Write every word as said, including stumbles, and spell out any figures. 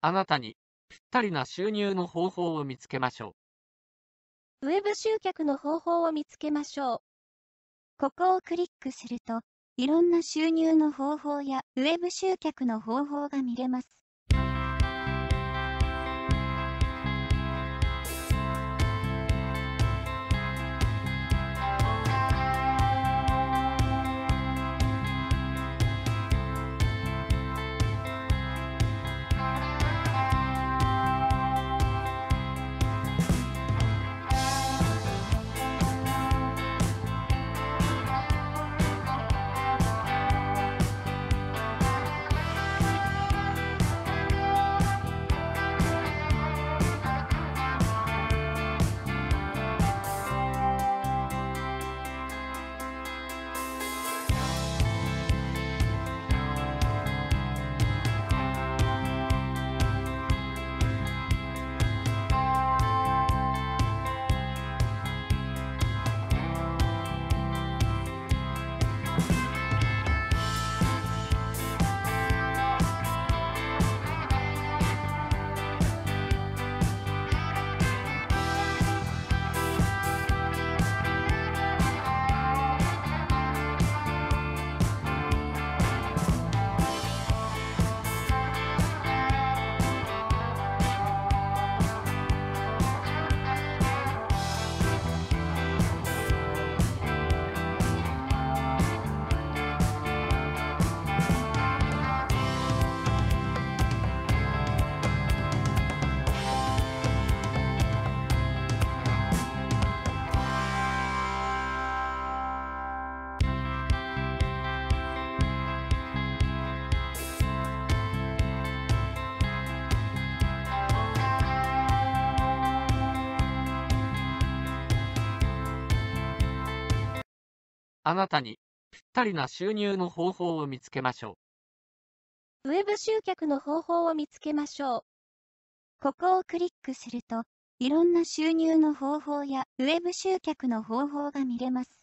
あなたにぴったりな収入の方法を見つけましょウェブ集客の方法を見つけましょう。ここをクリックすると、いろんな収入の方法やウェブ集客の方法が見れます。 う。あなたにぴったりな収入の方法を見つけましょウェブ集客の方法を見つけましょう。ここをクリックすると、いろんな収入の方法やウェブ集客の方法が見れます。